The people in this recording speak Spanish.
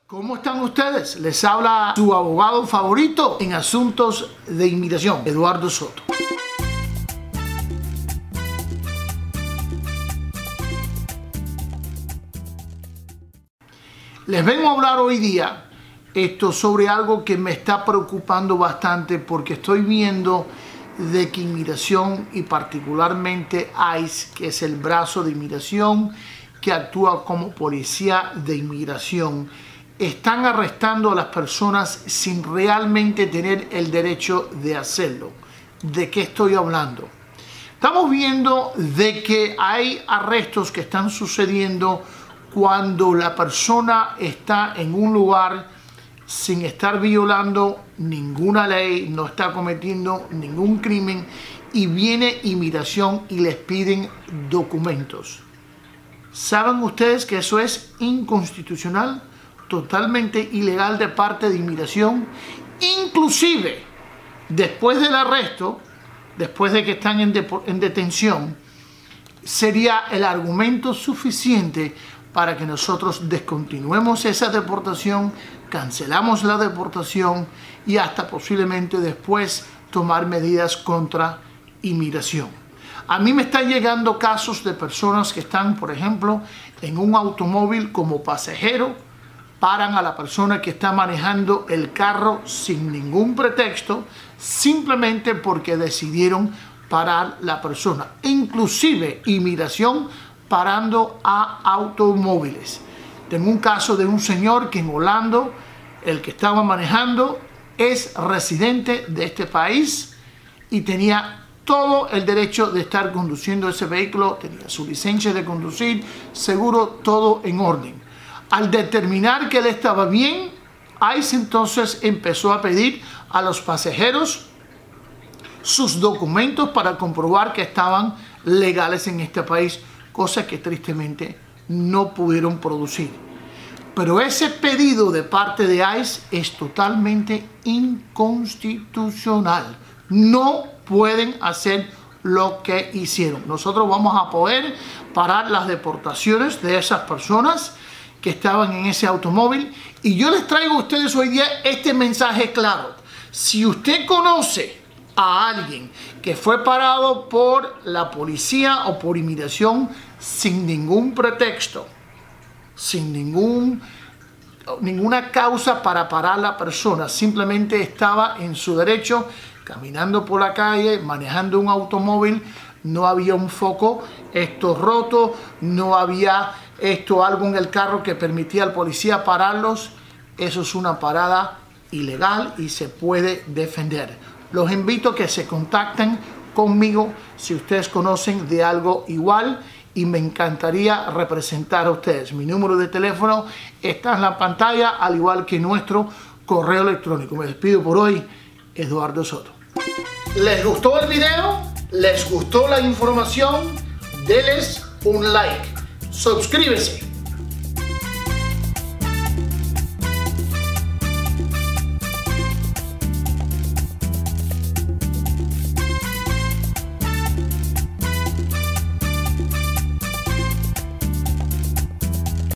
¿Cómo están ustedes? Les habla su abogado favorito en asuntos de inmigración, Eduardo Soto. Les vengo a hablar hoy día sobre algo que me está preocupando bastante, porque estoy viendo de que inmigración, y particularmente ICE, que es el brazo de inmigración que actúa como policía de inmigración, están arrestando a las personas sin realmente tener el derecho de hacerlo. ¿De qué estoy hablando? Estamos viendo de que hay arrestos que están sucediendo cuando la persona está en un lugar sin estar violando ninguna ley, no está cometiendo ningún crimen, y viene inmigración y les piden documentos. ¿Saben ustedes que eso es inconstitucional? Totalmente ilegal de parte de inmigración. Inclusive después del arresto, después de que están en detención, sería el argumento suficiente para que nosotros descontinuemos esa deportación, cancelamos la deportación y hasta posiblemente después tomar medidas contra inmigración. A mí me están llegando casos de personas que están, por ejemplo, en un automóvil como pasajero, paran a la persona que está manejando el carro sin ningún pretexto, simplemente porque decidieron parar la persona. Inclusive inmigración parando a automóviles. Tengo un caso de un señor que en Orlando, el que estaba manejando, es residente de este país y tenía todo el derecho de estar conduciendo ese vehículo, tenía su licencia de conducir, seguro, todo en orden. Al determinar que él estaba bien, ICE entonces empezó a pedir a los pasajeros sus documentos para comprobar que estaban legales en este país, cosa que tristemente no pudieron producir. Pero ese pedido de parte de ICE es totalmente inconstitucional. No pueden hacer lo que hicieron. Nosotros vamos a poder parar las deportaciones de esas personas que estaban en ese automóvil, y yo les traigo a ustedes hoy día este mensaje claro. Si usted conoce a alguien que fue parado por la policía o por inmigración sin ningún pretexto, sin ninguna causa para parar a la persona, simplemente estaba en su derecho, caminando por la calle, manejando un automóvil, no había un foco roto, no había algo en el carro que permitía al policía pararlos, eso es una parada ilegal y se puede defender. Los invito a que se contacten conmigo si ustedes conocen de algo igual, y me encantaría representar a ustedes. Mi número de teléfono está en la pantalla, al igual que nuestro correo electrónico. Me despido por hoy, Eduardo Soto. ¿Les gustó el video? ¿Les gustó la información? Denles un like. Suscríbese.